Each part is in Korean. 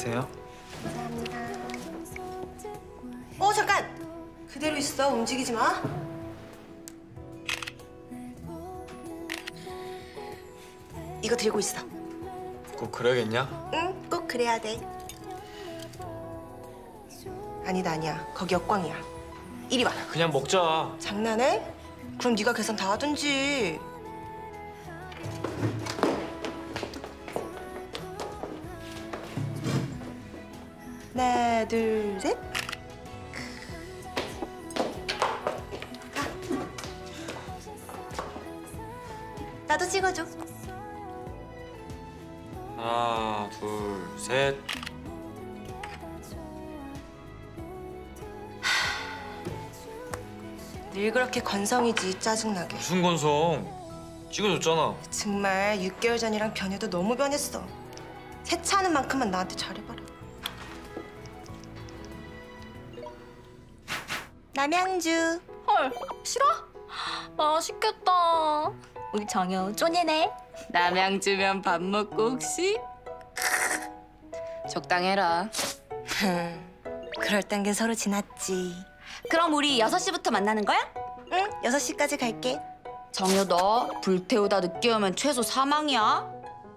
드세요. 감사합니다. 잠깐! 그대로 있어. 움직이지 마. 이거 들고 있어. 꼭 그래야겠냐? 응, 꼭 그래야 돼. 아니다, 아니야. 거기 역광이야. 이리 와. 그냥 먹자. 장난해? 그럼 네가 계산 다 하든지. 하나, 둘, 셋. 나도 찍어줘. 하나, 둘, 셋. 늘 그렇게 건성이지, 짜증나게. 무슨 건성? 찍어줬잖아. 정말 6개월 전이랑 변해도 너무 변했어. 세차하는 만큼만 나한테 잘해봐라. 남양주. 헐, 싫어? 맛있겠다. 우리 정효 쪼니네. 남양주면 밥 먹고 혹시? 적당해라. 그럴 단계 서로 지났지. 그럼 우리 6시부터 만나는 거야? 응, 6시까지 갈게. 정효 너 불태우다 늦게 오면 최소 사망이야.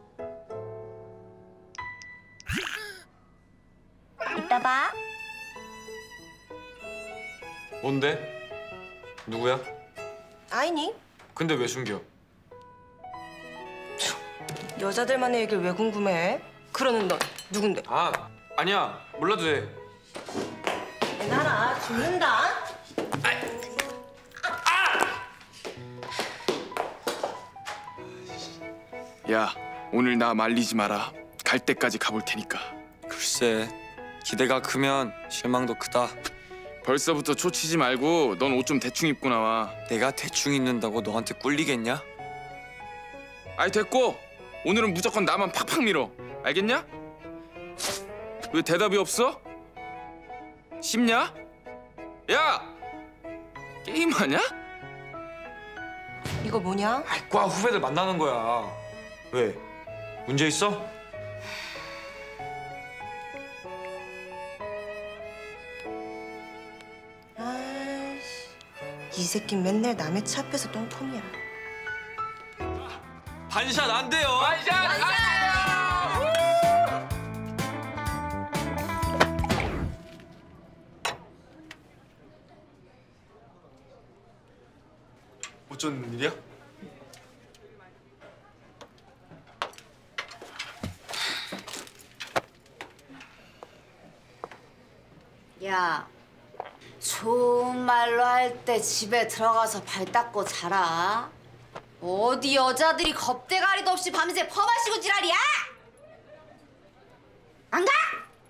이따 봐. 뭔데? 누구야? 아이니? 근데 왜 숨겨? 여자들만의 얘기를 왜 궁금해? 그러는 넌 누군데? 아니야. 몰라도 돼. 나라 죽는다. 야, 오늘 나 말리지 마라. 갈 때까지 가볼 테니까. 글쎄, 기대가 크면 실망도 크다. 벌써부터 초치지 말고 넌 옷 좀 대충 입고 나와. 내가 대충 입는다고 너한테 꿀리겠냐? 아이 됐고, 오늘은 무조건 나만 팍팍 밀어. 알겠냐? 왜 대답이 없어? 쉽냐? 야! 게임하냐? 이거 뭐냐? 과 후배들 만나는 거야. 왜? 문제 있어? 아이씨, 이 새끼 맨날 남의 차 앞에서 똥폼이야. 반샷 안 돼요. 어쩐 일이야? 야, 좋은 말로 할 때 집에 들어가서 발 닦고 자라. 어디 여자들이 겁대가리도 없이 밤새 퍼 마시고 지랄이야? 안 가?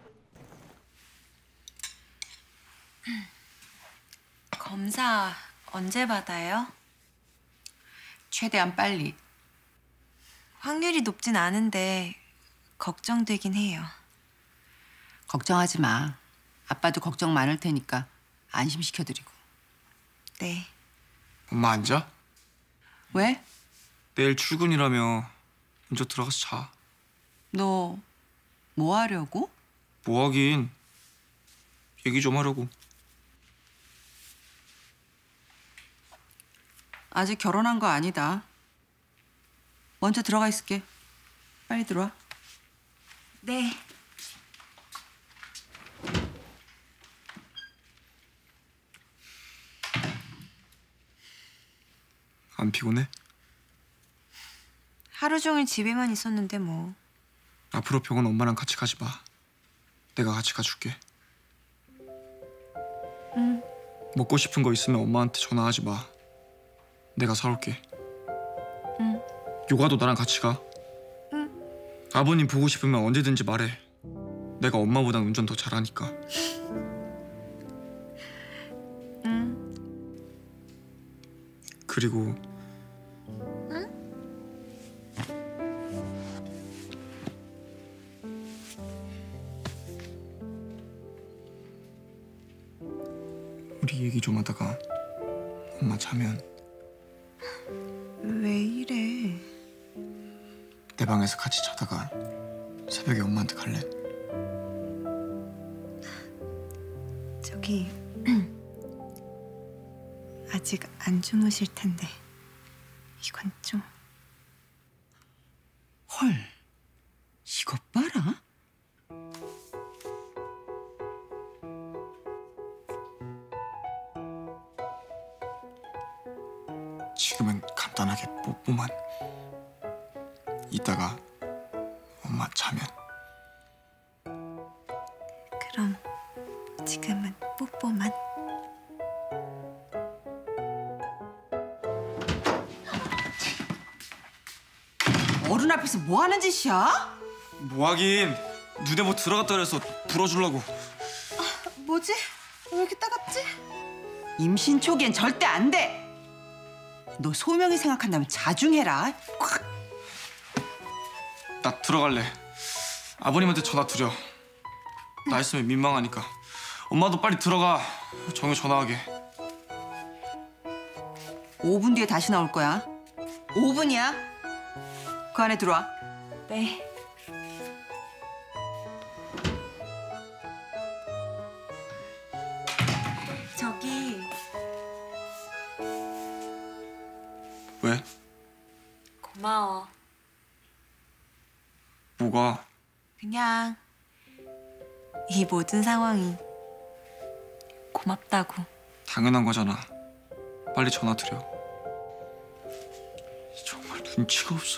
검사 언제 받아요? 최대한 빨리. 확률이 높진 않은데 걱정되긴 해요. 걱정하지 마. 아빠도 걱정 많을 테니까 안심시켜드리고. 네. 엄마 안 자? 왜? 내일 출근이라며 먼저 들어가서 자. 너 뭐 하려고? 뭐 하긴. 얘기 좀 하려고. 아직 결혼한 거 아니다. 먼저 들어가 있을게. 빨리 들어와. 네. 안 피곤해? 하루 종일 집에만 있었는데 뭐. 앞으로 병원 엄마랑 같이 가지 마. 내가 같이 가줄게. 응. 먹고 싶은 거 있으면 엄마한테 전화하지 마. 내가 사올게. 응. 요가도 나랑 같이 가. 응. 아버님 보고 싶으면 언제든지 말해. 내가 엄마보단 운전 더 잘하니까. 응. 그리고 우리 얘기 좀 하다가 엄마 자면 왜 이래? 내 방에서 같이 자다가 새벽에 엄마한테 갈래? 저기 아직 안 주무실 텐데 이건 좀. 헐, 이것 봐라. 지금은 간단하게 뽀뽀만. 이따가 엄마 자면. 그럼 지금은 뽀뽀만. 어른 앞에서 뭐 하는 짓이야? 뭐하긴. 눈에 뭐 들어갔다 그래서 불어주려고. 뭐지? 왜 이렇게 따갑지? 임신 초기엔 절대 안 돼. 너 소명이 생각한다면 자중해라. 콱. 나 들어갈래. 아버님한테 전화 드려. 나 있으면 민망하니까. 엄마도 빨리 들어가. 정유 전화하게. 5분 뒤에 다시 나올 거야. 5분이야. 그 안에 들어와. 네. 저기 왜? 고마워. 뭐가? 그냥 이 모든 상황이 고맙다고. 당연한 거잖아. 빨리 전화 드려. 정말 눈치가 없어.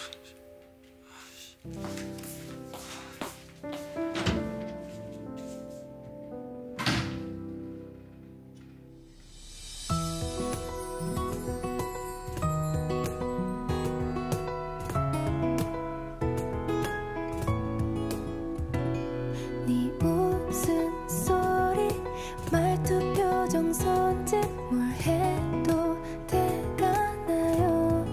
네 웃음소리 말투 표정 손짓 뭘 해도 돼가 나요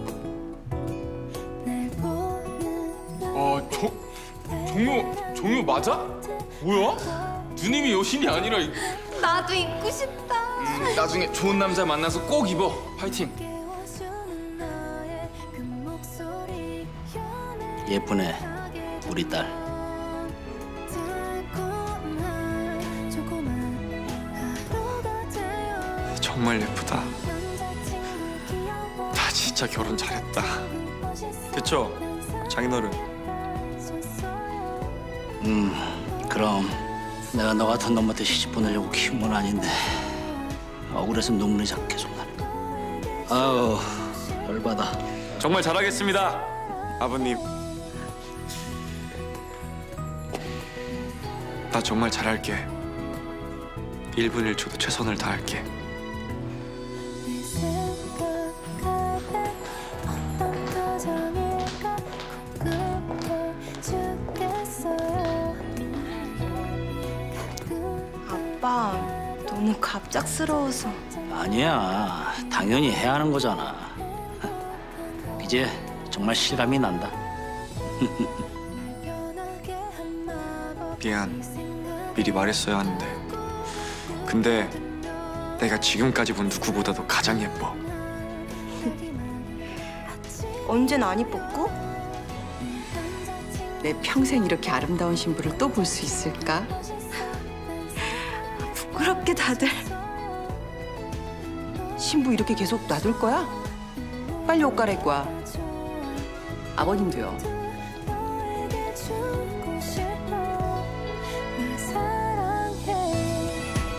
날 보는 종유 맞아? 뭐야? 누님이 여신이 아니라 나도 입고 싶다. 나중에 좋은 남자 만나서 꼭 입어. 파이팅. 깨워주는 너의 그 목소리 예쁘네, 우리 딸. 달콤한 조그만 하루가 되어 정말 예쁘다. 남자친구 귀여워 나 진짜 결혼 잘했다. 그쵸? 장인어른. 그럼 내가 너 같은 놈한테 시집 보내려고 키운 건 아닌데 억울해서 눈물이 자꾸 계속 나네. 아우, 열받아. 정말 잘하겠습니다, 아버님. 나 정말 잘할게. 1분 1초도 최선을 다할게. 내 생각할 때 어떤 표정일까 궁금해 죽겠어요 아빠 너무 갑작스러워서. 아니야, 당연히 해야 하는 거잖아. 이제 정말 실감이 난다. 변하게 한 마법 미안. 미리 말했어야 하는데. 근데 내가 지금까지 본 누구보다도 가장 예뻐. 언젠 안 이뻤고? 내 평생 이렇게 아름다운 신부를 또 볼 수 있을까? 부끄럽게 다들. 신부 이렇게 계속 놔둘 거야? 빨리 옷 갈아입고 와. 아버님도요. 너에게 주고 싶어 날 사랑해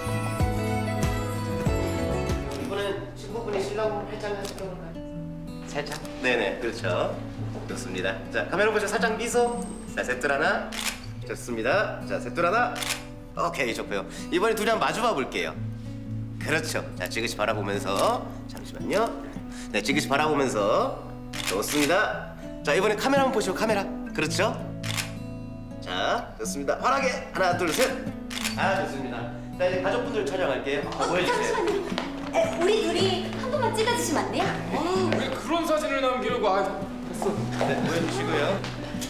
이번엔 신부분이 신랑 팔짱을 하실 건가요? 살짝? 네네, 그렇죠. 좋습니다. 자, 카메라 보시고 살짝 미소. 자, 셋둘 하나. 좋습니다. 자, 셋둘 하나. 오케이, 좋고요. 이번에 둘이 한번 마주 봐볼게요. 그렇죠. 자, 지그시 바라보면서. 잠시만요. 네, 지그시 바라보면서. 좋습니다. 자, 이번에 카메라 한번 보시고 카메라. 그렇죠. 자, 좋습니다. 환하게 하나, 둘, 셋. 아, 좋습니다. 자, 이제 가족분들 촬영할게요. 보여주세요. 우리 둘이 한 번만 찍어주시면 안 돼요? 왜 그런 사진을 남기려고? 됐어. 네, 보여주시고요.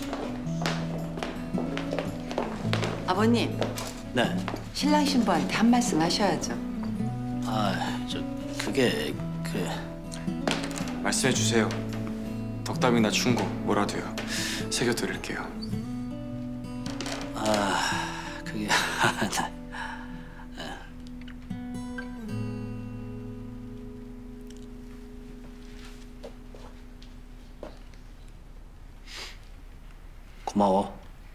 아버님, 네. 신랑 신부한테 한 말씀 하셔야죠. 그게 말씀해 주세요. 덕담이나 충고 뭐라도요. 새겨드릴게요. 그게 고마워.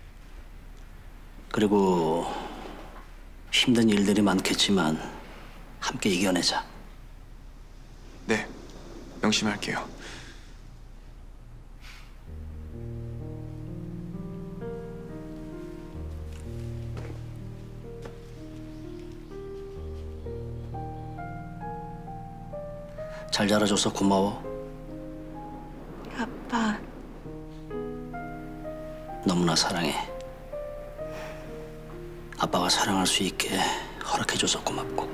그리고 힘든 일들이 많겠지만 함께 이겨내자. 네, 명심할게요. 잘 자라줘서 고마워. 아빠, 너무나 사랑해. 아빠가 사랑할 수 있게 허락해줘서 고맙고.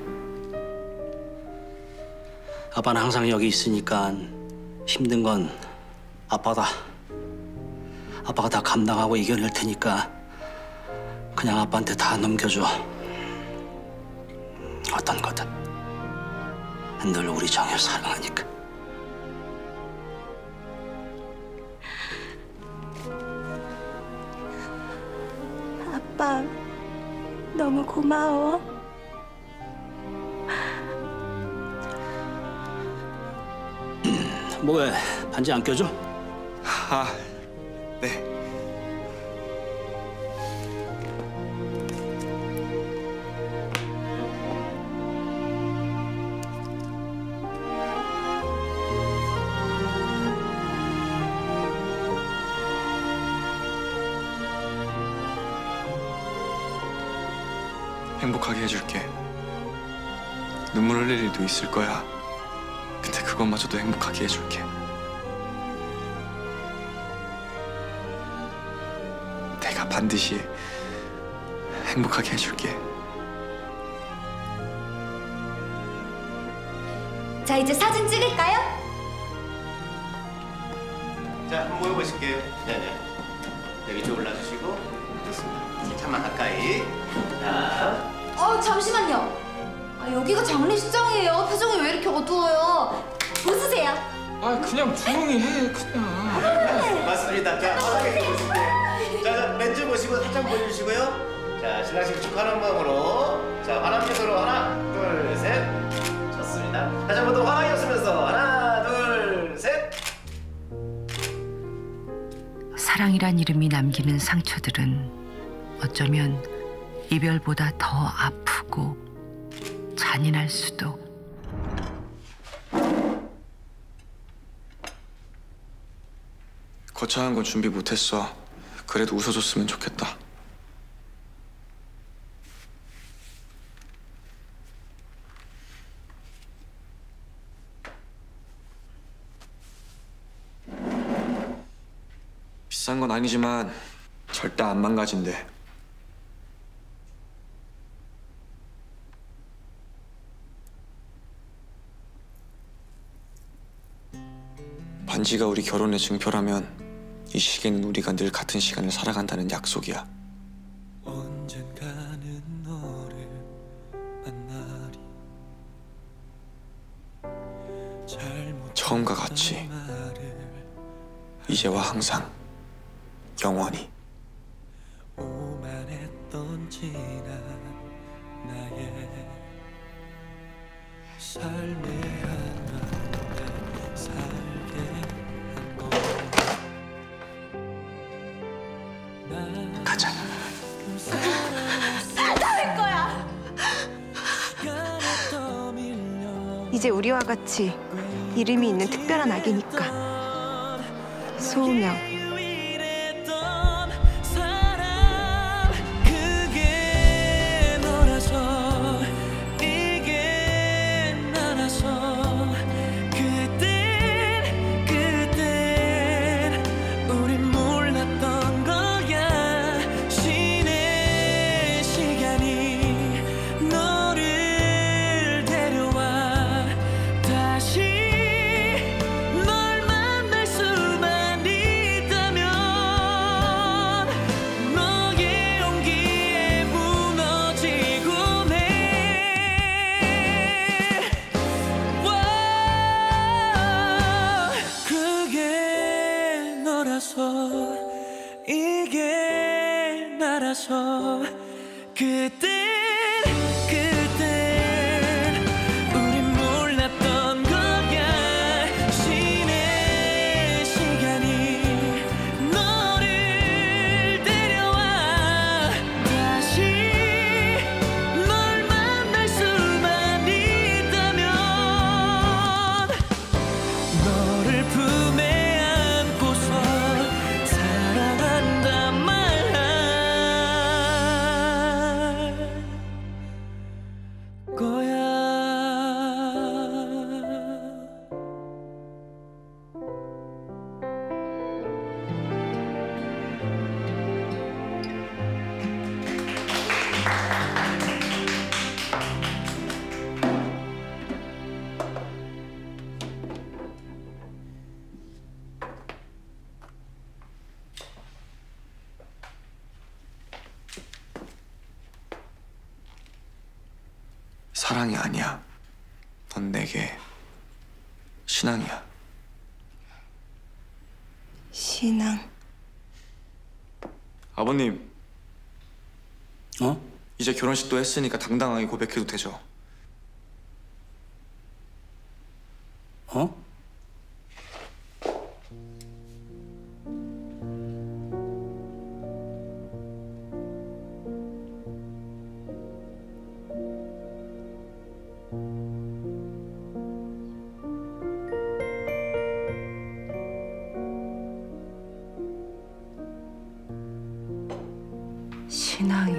아빠는 항상 여기 있으니까 힘든 건 아빠다. 아빠가 다 감당하고 이겨낼 테니까 그냥 아빠한테 다 넘겨줘. 어떤 거든. 늘 우리 정을 사랑하니까. 아빠, 너무 고마워. 뭐해? 반지 안 껴줘? 아, 네. 행복하게 해줄게. 눈물 흘릴 일도 있을 거야. 근데 그것마저도 행복하게 해줄게. 내가 반드시 행복하게 해줄게. 자, 이제 사진 찍을까요? 자, 한번 모여보실게요. 네네. 네, 위쪽 올라주시고. 좋습니다. 살짝만 가까이. 자. 잠시만요. 여기가 장례식장이에요. 표정이 왜 이렇게 어두워요? 웃으세요. 아, 그냥 조용히 해, 그냥. 맞습니다. 자, 편하게 보실게요. 자, 렌즈 보시고 살짝 보여주시고요. 자, 신랑식 축하하는 마음으로. 자, 바람 미소로 하나, 둘, 셋. 좋습니다. 다시 한 번 더 환하게 웃으면서 하나, 둘, 셋. 사랑이란 이름이 남기는 상처들은 어쩌면 이별보다 더 아프고 잔인할 수도. 거창한 건 준비 못했어. 그래도 웃어줬으면 좋겠다. 비싼 건 아니지만 절대 안 망가진대. 반지가 우리 결혼의 증표라면 이 시계는 우리가 늘 같은 시간을 살아간다는 약속이야. 언젠가는 너를 만나리. 처음과 같이 이제와 항상 영원히. 오만했던 지난 나의 삶의 한가운데 살게 한 건 가자. 할 거야. 이제 우리와 같이 이름이 있는 특별한 아기니까. 소명. 이게 나라서 그땐 우린 몰랐던 거야. 신의 시간이 너를 사랑이 아니야. 넌 내게 신앙이야. 신앙. 아버님, 어? 이제 결혼식도 했으니까 당당하게 고백해도 되죠? 어? 신앙이